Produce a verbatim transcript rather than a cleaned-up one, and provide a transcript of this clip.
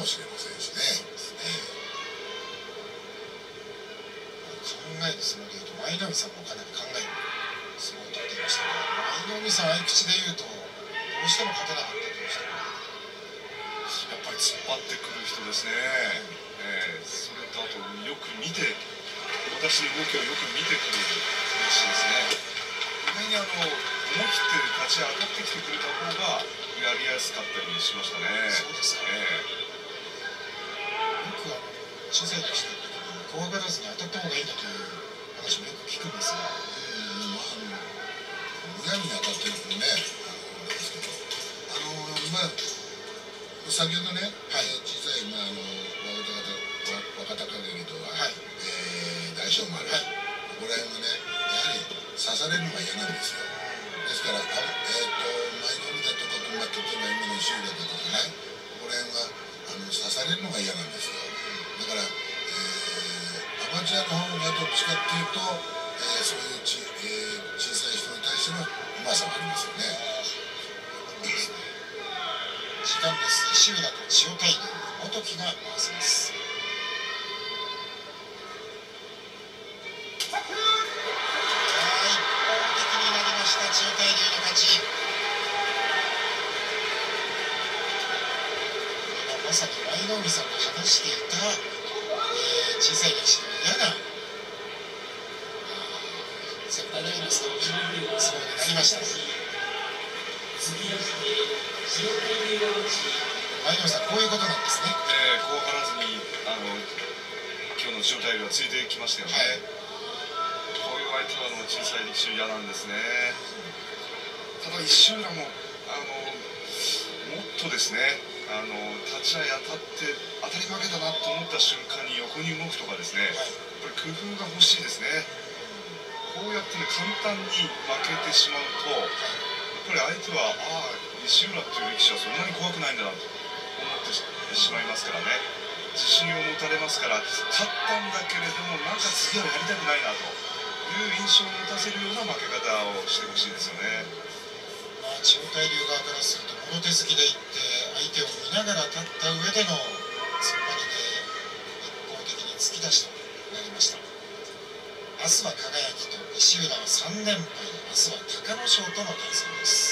もしれませんしね。 考える相撲でいうと舞の海さんもかなり考える相撲を取っていましたが、舞の海さん合い口でいうとどうしても勝てなかったという人がやっぱり突っ張ってくる人ですね、えー、それとあとよく見て、私の動きをよく見てくる力士ですね。意外にあの思い切って立ち上がってきてくれた方がやりやすかったりしましたね。 そうですか、えー、よくあの小さい時した時に怖がらずに当たった方がいいんだという話もよく聞くんですが、 うん、まあむやみに当たってるとね、あのですけど、あのまあ先ほどね、はい、小さい、まあ、あの若隆景とは、はい、えー、大翔丸、はい、ここら辺はね、やはり刺されるのが嫌なんですよ。ですから、あ、えー、と舞の海だとか、まあ、例えば今の石浦だとかね、ここら辺はあの刺されるのが嫌なんですよ。だから、えー、アマチュアの方がどっちかっていうと、えー、そういうち、えー、小さい人に対してのうまさがありますよね。 時間です。石浦と千代大龍、元木が回せます。ああ、一方的になりました。千代大龍の勝ち。まさに舞の海さんが話していた、えー、小さい力士の嫌な先輩がいますと相撲になりました。舞の海さん、こういうことなんですね。 えー、怖がらずにあの今日の千代大龍はついてきましたよね、はい、こういう相手はあの小さい力士嫌なんですね。ただ石浦もあのもっとですね、あの立ち合い当たって当たり負けだなと思った瞬間に横に動くとかですね、やっぱり工夫が欲しいですね。こうやってね、簡単に負けてしまうと、やっぱり相手はああ石浦っていう力士はそんなに怖くないんだなと思ってしまいますからね、自信を持たれますから、勝ったんだけれどもなんか次はやりたくないなという印象を持たせるような負け方をしてほしいですよね。 まあ、千代大龍側からするともろ手突きでいって相手を見ながら立った上での突っ張りで一方的に突き出しとなりました。明日は輝と石浦はさん連敗、明日は隆の勝との対戦です。